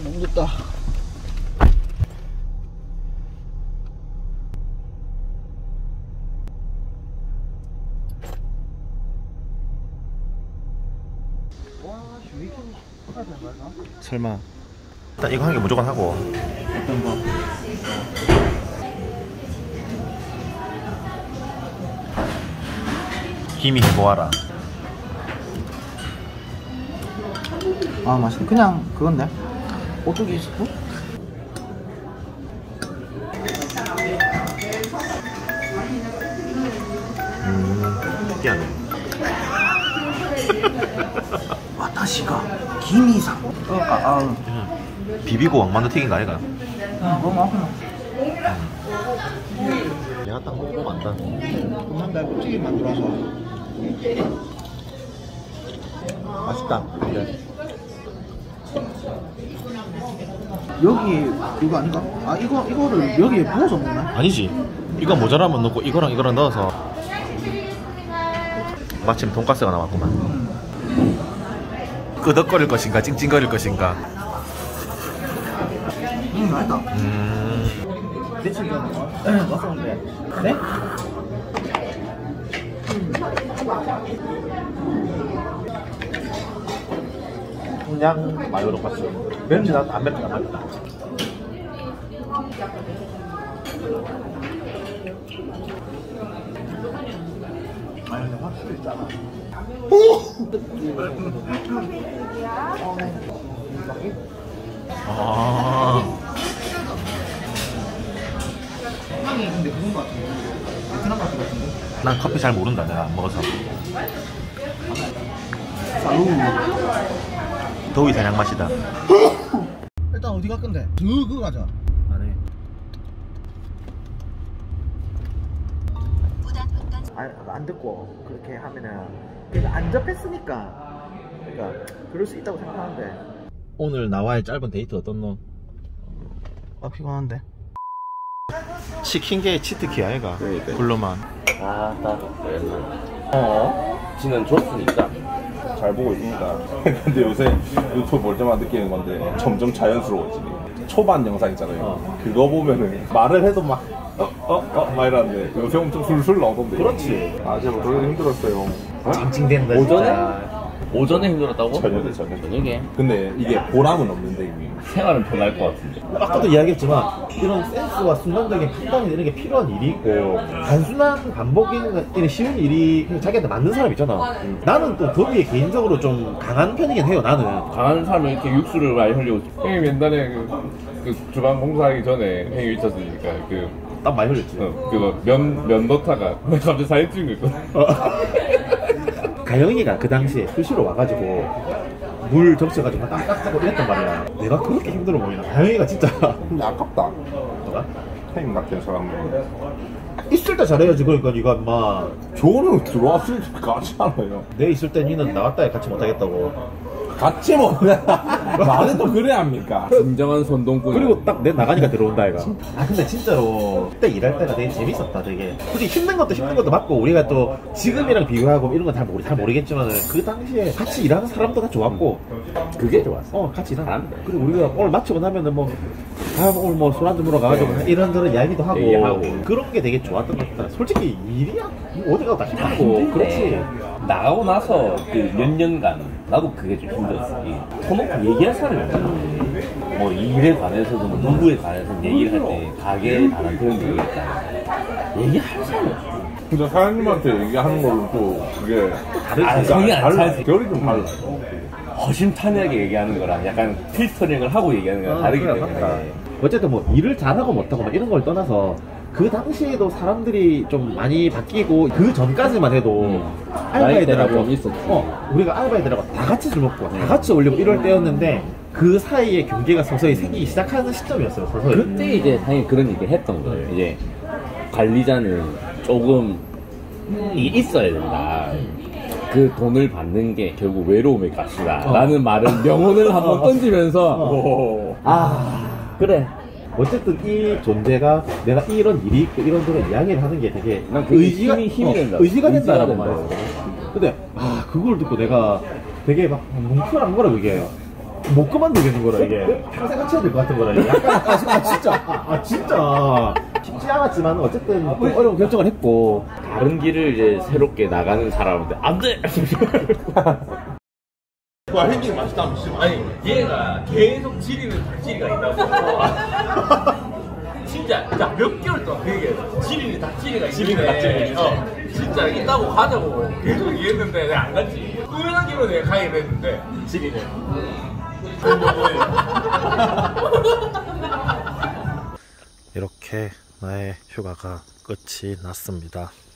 너무 덥다. 설마. 일단 이거 한 개 무조건 하고. 어떤 거? 김이 해보아라. 아 맛있네. 그냥 그건데. 오뚜기 스프? 특이하네. 와타시가 김이상. 비비고 왕만두 튀긴 거 아이가? 너무 맛있네. 내가 딱 먹어보면 안다. 그만 달고 튀김 만들어서. 맛있다. 그래. 여기 이거 아닌가? 아 이거를 여기에 부어서 먹나? 아니지. 이거 모자라면 넣고 이거랑 이거랑 넣어서. 마침 돈가스가 나왔구만. 끄덕거릴 것인가 찡찡거릴 것인가. 맛있다. 며칠 전에 왔었는데. 네? 그냥 마요 돈가스. 맵지 않아? 안 맵다. 안 맵다. 아니 근데 확실히 짜다. 아. 향이 근데 그런 거 같은데. 베트남 맛 같은데. 난 커피 잘 모른다. 내가 안 먹어서. 살루. 더위 사냥 맛이다. 일단 어디 갈 건데? 그거 가자. 안 해. 안 듣고 그렇게 하면은 그러니까 안 접했으니까 그러니까 그럴 수 있다고 생각하는데. 오늘 나와의 짧은 데이트 어떻노? 아 피곤한데. 치킨계의 치트키 아이가. 그러니까요. 굴로만. 아, 딱 지는 줬으니까 잘 보고 있습니다. 근데 요새 유튜브 볼 때마다 느끼는 건데 점점 자연스러워지네. 초반 영상 있잖아요. 그거 보면은 말을 해도 막 막 이러는데 요새 엄청 술술 나오던데. 그렇지. 아, 제가 그러기 힘들었어요. 찡찡댄다. 오전에 힘들었다고? 저녁에. 근데 이게 보람은 없는데 이미. 생활은 편할 것 같은데. 아까도 이야기했지만 이런 센스와 순간적인 판단이 이런 게 필요한 일이 있고 단순한 반복이 쉬운 일이 그냥 자기한테 맞는 사람 있잖아. 나는 또 거기에 개인적으로 좀 강한 편이긴 해요. 나는 강한 사람은 이렇게 육수를 많이 흘리고 형님 옛날에 그 주방 공사하기 전에 형님 있었으니까 딱 많이 흘렸지. 그거 면 넣다가 갑자기 사진 찍은 거 있거든. 가영이가 그 당시에 수시로 와가지고 물 적셔가지고 딱 하고 이랬단 말이야. 내가 그렇게 힘들어 보이나? 가영이가 진짜 근데 아깝다. 뭐가? 타임 같은 사람은 있을 때 잘해야지. 그러니까 니가 인마 저는 들어왔을 때 같이 하나요. 내 있을 때 니는 나왔다 해 같이 못하겠다고. 같이 뭐 말은 또 그래야 합니까? 진정한 선동꾼. 그리고 딱 내 나가니까 들어온다 얘가. 아 근데 진짜로 그때 일할 때가 되게 재밌었다. 되게 솔직히 힘든 것도 맞고 우리가 또 지금이랑 비교하고 이런 건 잘 모르겠지만 그 당시에 같이 일하는 사람도 다 좋았고 그게 좋았어. 같이 일하는 사람. 그리고 우리가 오늘 마치고 나면은 뭐 오늘 뭐 술 한잔 먹으러 가가지고 이런저런 이야기도 하고 그런 게 되게 좋았던 것 같다. 솔직히 일이야 어디 가도 다 힘들고. 그렇지. 나가고 나서 그 몇 년간 나도 그게 좀 힘들었어. 터놓고 얘기할 사람이 없잖아. 뭐 일에 관해서도 뭐 누구에 관해서 얘기를 할 때 가게에 관한 그런 게 있잖아. 얘기할 사람이 없어. 근데 사장님한테 얘기하는 걸로 또 그게 성이 안 차지. 결이 좀 달라요. 허심탄회하게 얘기하는 거랑 약간 필터링을 하고 얘기하는 거랑 다르기 때문에. 어쨌든 뭐 일을 잘하고 못하고 막 이런 걸 떠나서 그 당시에도 사람들이 좀 많이 바뀌고 그 전까지만 해도 알바애들하고 우리가 알바애들하고 다 같이 술 먹고 다 같이 어울리고 이럴 때였는데 그 사이에 경계가 서서히 생기기 시작하는 시점이었어요. 서서히. 그때 이제 당연히 그런 얘기를 했던 거예요. 이제 관리자는 조금 이게 있어야 된다. 그 돈을 받는 게 결국 외로움의 값이다. 라는 말을 명언을 한번 던지면서 그래. 어쨌든 이 존재가 내가 이런 일이 있고 이런저런 이야기를 하는 게 되게 난 그게 힘이 된다. 의지가 된다라고 말했어. 근데 그걸 듣고 내가 되게 막 뭉클한 거라 그게. 못 그만두겠는 거라 이게 평생 같이 해야 될 것 같은 거라 이게 약간 진짜 쉽지 않았지만 어쨌든 좀 어려운 결정을 했고 다른 길을 이제 새롭게 나가는 사람한테 안돼. 와 햄버거 맛있다. 아니 얘가 계속 지리는 닭지리가 있다고. 진짜 몇 개월 동안 그 얘기했어. 지리는 닭지리가 있는데 진짜 있다고 가자고 계속 얘기했는데 내가 안 갔지. 우연한 길로 내가 가게 됐는데 지리는 이렇게 나의 휴가가 끝이 났습니다.